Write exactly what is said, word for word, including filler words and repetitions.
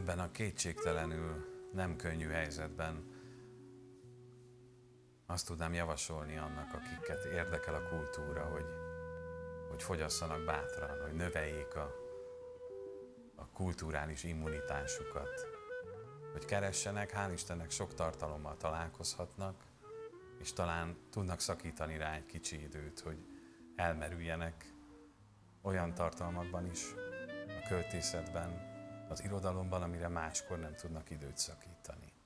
ebben a kétségtelenül nem könnyű helyzetben azt tudnám javasolni annak, akiket érdekel a kultúra, hogy, hogy fogyasszanak bátran, hogy növeljék a, a kulturális immunitásukat, hogy keressenek, hál' Istennek sok tartalommal találkozhatnak, és talán tudnak szakítani rá egy kicsi időt, hogy elmerüljenek olyan tartalmakban is, a költészetben, az irodalomban, amire máskor nem tudnak időt szakítani.